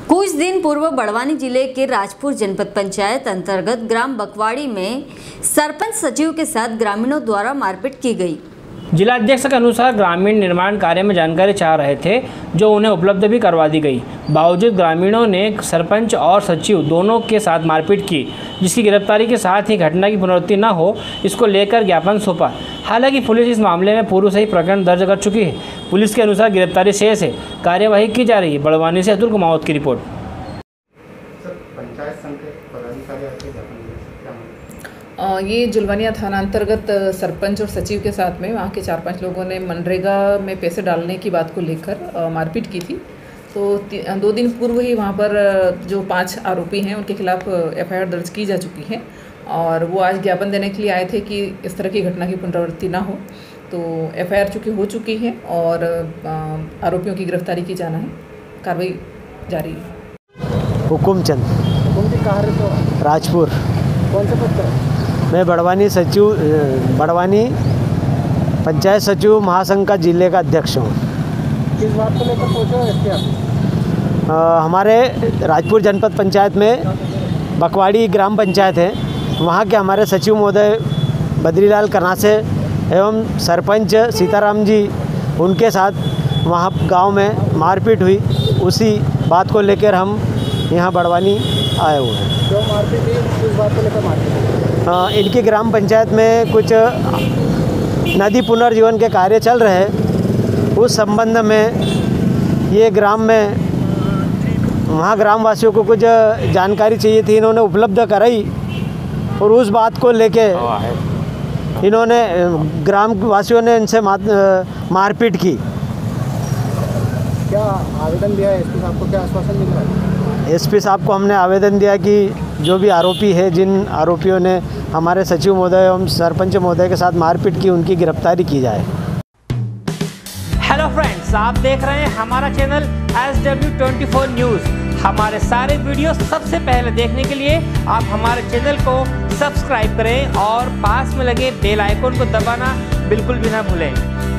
कुछ दिन पूर्व बड़वानी जिले के राजपुर जनपद पंचायत अंतर्गत ग्राम बकवाड़ी में सरपंच सचिव के साथ ग्रामीणों द्वारा मारपीट की गई। जिला अध्यक्ष के अनुसार ग्रामीण निर्माण कार्य में जानकारी चाह रहे थे, जो उन्हें उपलब्ध भी करवा दी गई। बावजूद ग्रामीणों ने सरपंच और सचिव दोनों के साथ मारपीट की, जिसकी गिरफ्तारी के साथ ही घटना की पुनरावृत्ति न हो, इसको लेकर ज्ञापन सौंपा। हालांकि पुलिस इस मामले में पूर्व से ही प्रकरण दर्ज कर चुकी है। पुलिस के अनुसार गिरफ्तारी शेष है, कार्यवाही की जा रही है। बड़वानी से अतुल कुमावत की रिपोर्ट। ये जुलवानिया थाना अंतर्गत सरपंच और सचिव के साथ में वहाँ के 4-5 लोगों ने मनरेगा में पैसे डालने की बात को लेकर मारपीट की थी। तो 2 दिन पूर्व ही वहाँ पर जो 5 आरोपी हैं उनके खिलाफ FIR दर्ज की जा चुकी है और वो आज ज्ञापन देने के लिए आए थे कि इस तरह की घटना की पुनरावृत्ति ना हो। तो FIR चूँकि हो चुकी है और आरोपियों की गिरफ्तारी की जाना है, कार्रवाई जारी है। हुकुमचंद कहाँ रहते हो? राजपुर। कौन से पद पर? मैं बड़वानी पंचायत सचिव महासंघ का जिले का अध्यक्ष हूँ। किस बात को लेकर पहुँचे हो इसके आप? हमारे राजपुर जनपद पंचायत में बकवाड़ी ग्राम पंचायत है, वहाँ के हमारे सचिव महोदय बद्रीलाल करनासे एवं सरपंच सीताराम जी, उनके साथ वहाँ गांव में मारपीट हुई। उसी बात को लेकर हम यहाँ बड़वानी आए हुए हैं। क्यों मारपीट हुई? किस बात को लेकर मारपीट? इनकी ग्राम पंचायत में कुछ नदी पुनर्जीवन के कार्य चल रहे हैं। उस संबंध में ये ग्राम में वहाँ ग्रामवासियों को कुछ जानकारी चाहिए थी, इन्होंने उपलब्ध कराई और उस बात को लेके इन्होंने ग्रामवासियों ने इनसे मारपीट की। क्या आवेदन दिया है एसपी साहब को? क्या आश्वासन मिला है? एसपी साहब को हमने आवेदन दिया कि जो भी आरोपी है, जिन आरोपियों ने हमारे सचिव महोदय एवं सरपंच महोदय के साथ मारपीट की, उनकी गिरफ्तारी की जाए। हेलो फ्रेंड्स, आप देख रहे हैं हमारा चैनल SW24 न्यूज़। हमारे सारे वीडियो सबसे पहले देखने के लिए आप हमारे चैनल को सब्सक्राइब करें और पास में लगे बेल आइकन को दबाना बिल्कुल भी ना भूलें।